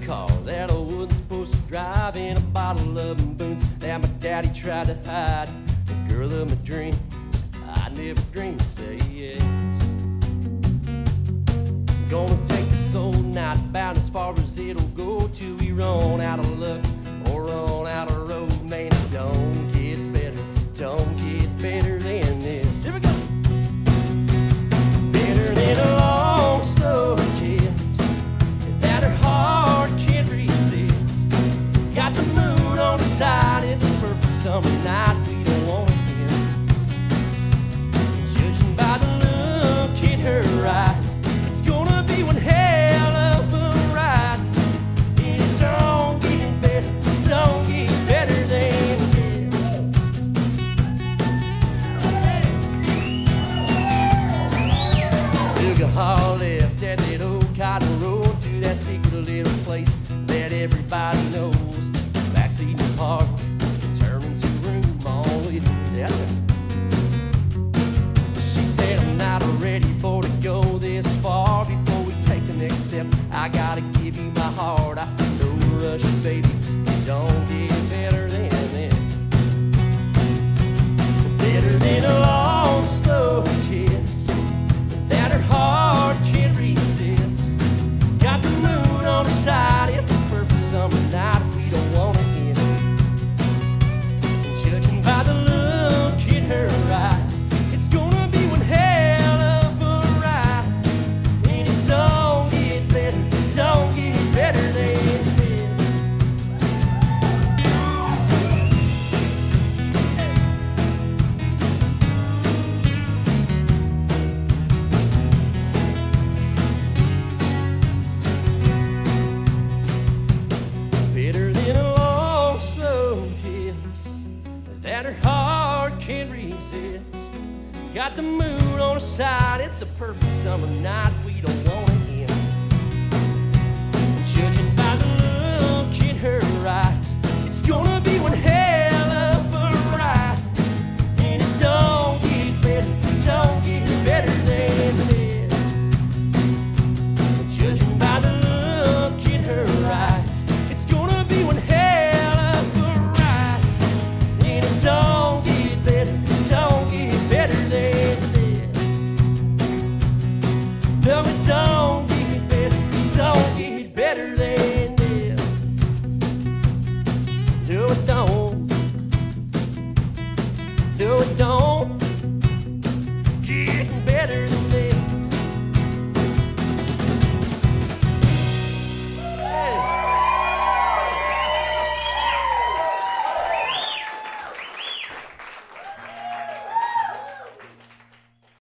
car that I wasn't supposed to drive, and a bottle of booze that my daddy tried to hide. The girl of my dreams, I never dreamed to say yes. Gonna take this old night about as far as it'll go till we run out of luck or run out of road. Man, it don't get better, don't get better than this. Here we go. Better than a long, slow kiss that her heart can't resist. Got the mood on the side, it's a perfect summer night. We don't want to end. Judging by the look in her eyes, it's gonna be one hell of a ride. And it don't get better, don't get better than this. Took a hard left at that old cotton road to that secret little place that everybody knows. Backseat in the park, turn into room all with that. She said, I'm not ready for to go this far. Before we take the next step, I gotta give you my heart. I said, no rush, baby, it don't get better than this. Better than a long, slow kiss that her heart can't resist. Got the mood on her side, it's a perfect summer night. We don't want to end. Judging by the look in her eyes, it's gonna be one hell of a ride. And it don't get better, don't get better than this. Better than a long, slow kiss that her heart can't resist. Got the mood on her side, it's a perfect summer night. We don't want to end. Judging by the look in her eyes, it's gonna be one hell of a ride. And it don't get better, don't get better than this. Judging by the look in her eyes, it's gonna be one hell of a ride. And it don't get better, don't get better than this. No, it don't get better, don't get better than